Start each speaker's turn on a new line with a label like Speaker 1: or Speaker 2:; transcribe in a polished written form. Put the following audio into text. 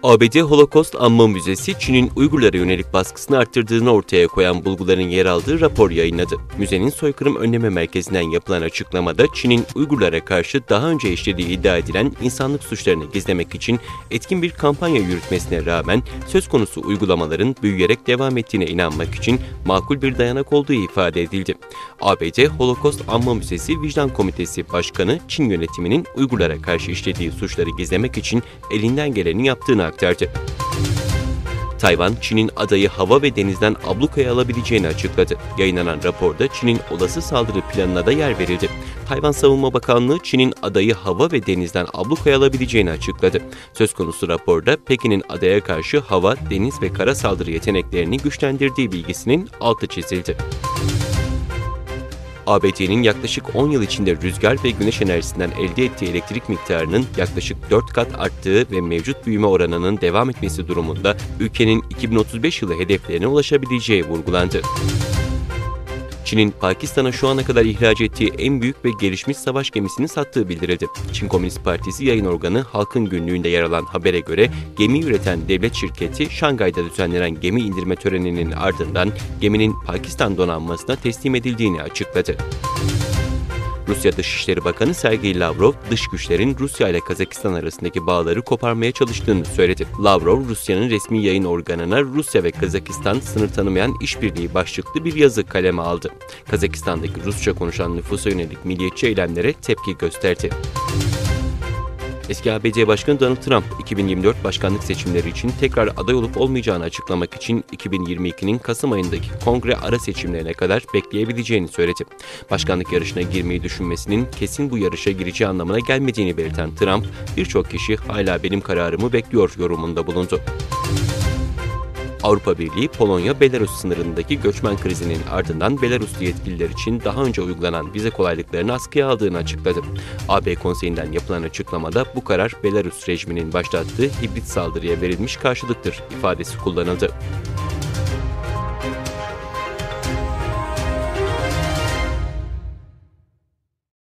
Speaker 1: ABD Holocaust Anma Müzesi, Çin'in Uygurlara yönelik baskısını arttırdığını ortaya koyan bulguların yer aldığı rapor yayınladı. Müzenin soykırım önleme merkezinden yapılan açıklamada, Çin'in Uygurlara karşı daha önce işlediği iddia edilen insanlık suçlarını gizlemek için etkin bir kampanya yürütmesine rağmen söz konusu uygulamaların büyüyerek devam ettiğine inanmak için makul bir dayanak olduğu ifade edildi. ABD Holocaust Anma Müzesi Vicdan Komitesi Başkanı, Çin yönetiminin Uygurlara karşı işlediği suçları gizlemek için elinden geleni yaptığını aktardı. Tayvan, Çin'in adayı hava ve denizden ablukaya alabileceğini açıkladı. Yayınlanan raporda Çin'in olası saldırı planına da yer verildi. Tayvan Savunma Bakanlığı, Çin'in adayı hava ve denizden ablukaya alabileceğini açıkladı. Söz konusu raporda Pekin'in adaya karşı hava, deniz ve kara saldırı yeteneklerini güçlendirdiği bilgisinin altı çizildi. ABD'nin yaklaşık 10 yıl içinde rüzgar ve güneş enerjisinden elde ettiği elektrik miktarının yaklaşık 4 kat arttığı ve mevcut büyüme oranının devam etmesi durumunda ülkenin 2035 yılı hedeflerine ulaşabileceği vurgulandı. Çin'in Pakistan'a şu ana kadar ihraç ettiği en büyük ve gelişmiş savaş gemisini sattığı bildirildi. Çin Komünist Partisi yayın organı Halkın Günlüğü'nde yer alan habere göre gemi üreten devlet şirketi Şangay'da düzenlenen gemi indirme töreninin ardından geminin Pakistan donanmasına teslim edildiğini açıkladı. Rusya Dışişleri Bakanı Sergey Lavrov, dış güçlerin Rusya ile Kazakistan arasındaki bağları koparmaya çalıştığını söyledi. Lavrov, Rusya'nın resmi yayın organına Rusya ve Kazakistan sınır tanımayan işbirliği başlıklı bir yazı kaleme aldı. Kazakistan'daki Rusça konuşan nüfusa yönelik milliyetçi eylemlere tepki gösterdi. Eski ABD Başkanı Donald Trump, 2024 başkanlık seçimleri için tekrar aday olup olmayacağını açıklamak için 2022'nin Kasım ayındaki kongre ara seçimlerine kadar bekleyebileceğini söyledi. Başkanlık yarışına girmeyi düşünmesinin kesin bu yarışa gireceği anlamına gelmediğini belirten Trump, birçok kişi hala benim kararımı bekliyor yorumunda bulundu. Avrupa Birliği, Polonya-Belarus sınırındaki göçmen krizinin ardından Belaruslu yetkililer için daha önce uygulanan vize kolaylıklarını askıya aldığını açıkladı. AB Konseyi'nden yapılan açıklamada bu karar Belarus rejiminin başlattığı hibrit saldırıya verilmiş karşılıktır ifadesi kullanıldı.